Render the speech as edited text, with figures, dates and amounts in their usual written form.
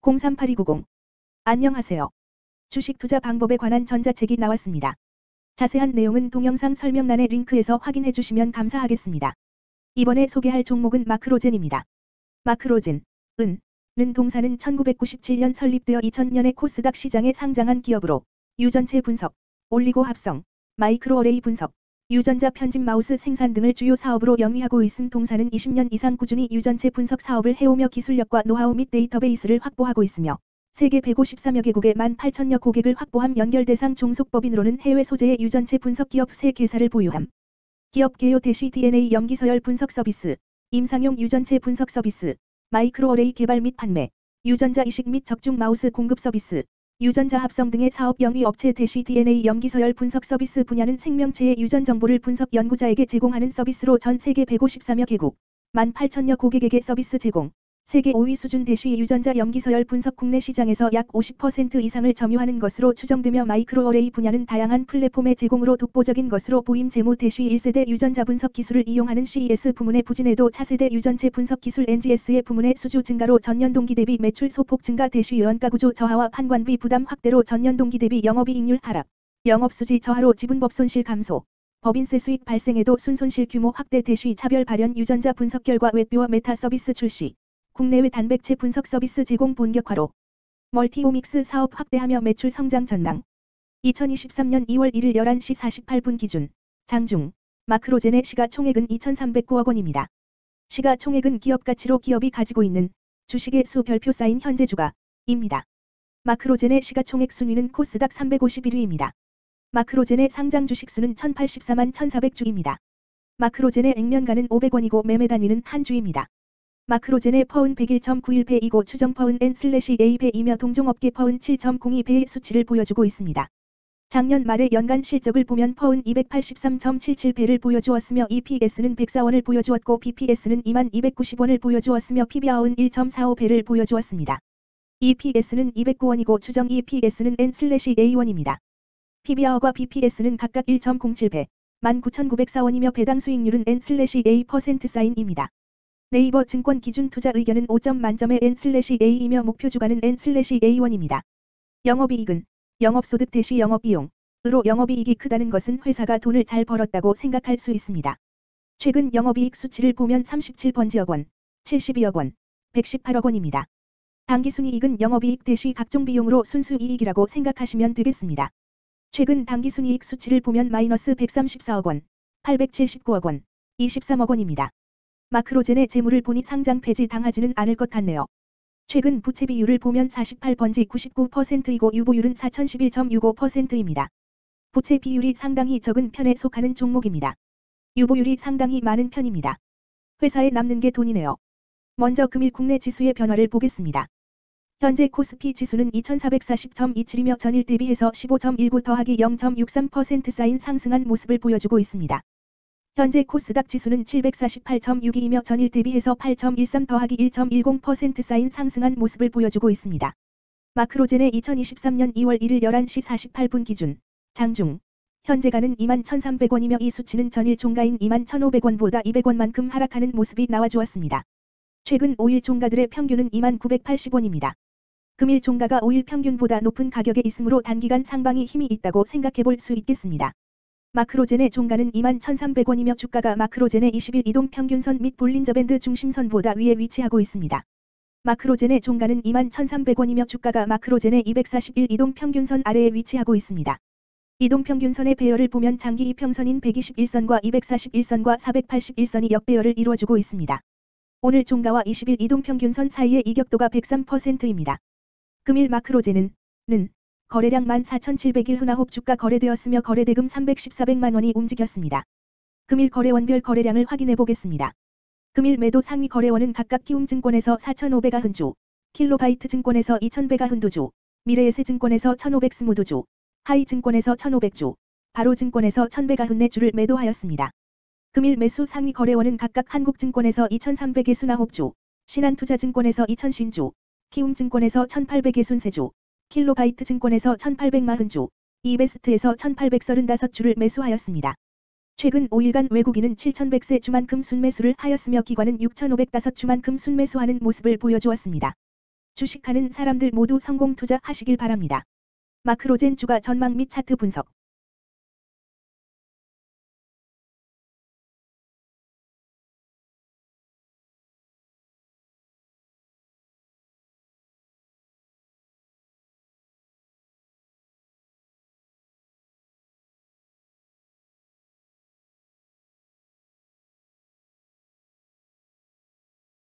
038290. 안녕하세요. 주식 투자 방법에 관한 전자책이 나왔습니다. 자세한 내용은 동영상 설명란의 링크에서 확인해 주시면 감사하겠습니다. 이번에 소개할 종목은 마크로젠입니다. 마크로젠, 는 동사는 1997년 설립되어 2000년에 코스닥 시장에 상장한 기업으로 유전체 분석, 올리고 합성, 마이크로어레이 분석, 유전자 편집 마우스 생산 등을 주요 사업으로 영위하고 있음. 동사는 20년 이상 꾸준히 유전체 분석 사업을 해오며 기술력과 노하우 및 데이터베이스를 확보하고 있으며 세계 153여 개국의 18,000여 고객을 확보함. 연결 대상 종속법인으로는 해외 소재의 유전체 분석 기업 3개사를 보유함. 기업 개요 DNA 염기서열 분석 서비스, 임상용 유전체 분석 서비스, 마이크로어레이 개발 및 판매, 유전자 이식 및 적중 마우스 공급 서비스, 유전자 합성 등의 사업 영위 업체 DNA 염기서열 분석 서비스 분야는 생명체의 유전 정보를 분석 연구자에게 제공하는 서비스로 전 세계 153여 개국, 18,000여 고객에게 서비스 제공. 세계 5위 수준 유전자 염기서열 분석 국내 시장에서 약 50% 이상을 점유하는 것으로 추정되며 마이크로어레이 분야는 다양한 플랫폼의 제공으로 독보적인 것으로 보임. 재무 1세대 유전자 분석 기술을 이용하는 CES 부문의 부진에도 차세대 유전체 분석 기술 NGS의 부문의 수주 증가로 전년 동기 대비 매출 소폭 증가. 연가 구조 저하와 판관비 부담 확대로 전년 동기 대비 영업이익률 하락, 영업수지 저하로 지분법 손실 감소, 법인세 수익 발생에도 순손실 규모 확대. 차별 발현 유전자 분석 결과 웹뷰어 메타 서비스 출시, 국내외 단백체 분석 서비스 제공 본격화로 멀티오믹스 사업 확대하며 매출 성장 전망. 2023년 2월 1일 11시 48분 기준 장중 마크로젠의 시가총액은 2,309억 원입니다. 시가총액은 기업가치로 기업이 가지고 있는 주식의 수 별표 쌓인 현재 주가입니다. 마크로젠의 시가총액 순위는 코스닥 351위입니다. 마크로젠의 상장 주식수는 1,084만 1,400주입니다. 마크로젠의 액면가는 500원이고 매매 단위는 한 주입니다. 마크로젠의 퍼은 101.91배이고 추정 퍼은 N/A배이며 동종업계 퍼은 7.02배의 수치를 보여주고 있습니다. 작년 말의 연간 실적을 보면 퍼은 283.77배를 보여주었으며 EPS는 104원을 보여주었고 BPS는 2290원을 보여주었으며 PBR은 1.45배를 보여주었습니다. EPS는 209원이고 추정 EPS는 N/A1입니다. PBR과 BPS는 각각 1.07배, 19,904원이며 배당 수익률은 N/A% 사인입니다. 네이버 증권 기준 투자 의견은 5점 만점의 N/A이며 목표 주가는 N/A1입니다. 영업이익은 영업소득 대시 영업비용으로 영업이익이 크다는 것은 회사가 돈을 잘 벌었다고 생각할 수 있습니다. 최근 영업이익 수치를 보면 37번지억 원, 72억 원, 118억 원입니다. 당기순이익은 영업이익 대시 각종 비용으로 순수이익이라고 생각하시면 되겠습니다. 최근 당기순이익 수치를 보면 마이너스 134억 원, 879억 원, 23억 원입니다. 마크로젠의 재물을 보니 상장 폐지 당하지는 않을 것 같네요. 최근 부채 비율을 보면 48번지 99%이고 유보율은 4011.65%입니다. 부채 비율이 상당히 적은 편에 속하는 종목입니다. 유보율이 상당히 많은 편입니다. 회사에 남는 게 돈이네요. 먼저 금일 국내 지수의 변화를 보겠습니다. 현재 코스피 지수는 2440.27이며 전일 대비해서 15.19 더하기 0.63% 쌓인 상승한 모습을 보여주고 있습니다. 현재 코스닥 지수는 748.62이며 전일 대비해서 8.13 더하기 1.10% 쌓인 상승한 모습을 보여주고 있습니다. 마크로젠의 2023년 2월 1일 11시 48분 기준 장중 현재가는 21,300원이며 이 수치는 전일 종가인 21,150원보다 200원만큼 하락하는 모습이 나와주었습니다. 최근 5일 종가들의 평균은 2980원입니다. 금일 종가가 5일 평균보다 높은 가격에 있으므로 단기간 상방이 힘이 있다고 생각해볼 수 있겠습니다. 마크로젠의 종가는 21,300원이며 주가가 마크로젠의 20일 이동 평균선 및 볼린저밴드 중심선보다 위에 위치하고 있습니다. 마크로젠의 종가는 21,300원이며 주가가 마크로젠의 241 이동 평균선 아래에 위치하고 있습니다. 이동 평균선의 배열을 보면 장기 이평선인 121선과 241선과 481선이 역배열을 이루어주고 있습니다. 오늘 종가와 20일 이동 평균선 사이의 이격도가 103%입니다. 금일 마크로젠은 거래량 14,700일 흔화홉 주가 거래되었으며 거래대금 314백만 원이 움직였습니다. 금일 거래원별 거래량을 확인해 보겠습니다. 금일 매도 상위 거래원은 각각 키움증권에서 4,500아흔주, 킬로바이트 증권에서 2,100아흔두주, 미래에셋증권에서 1,522주, 하이증권에서 1,500주, 바로증권에서 1,100아흔네주를 매도하였습니다. 금일 매수 상위 거래원은 각각 한국증권에서 2,300에순아홉주, 신한투자증권에서 2,000신주, 키움증권에서 1,800에순세주, 킬로바이트 증권에서 1,840주, 이베스트에서 1,835주를 매수하였습니다. 최근 5일간 외국인은 7,100세 주만큼 순매수를 하였으며 기관은 6,505주만큼 순매수하는 모습을 보여주었습니다. 주식하는 사람들 모두 성공 투자하시길 바랍니다. 마크로젠 주가 전망 및 차트 분석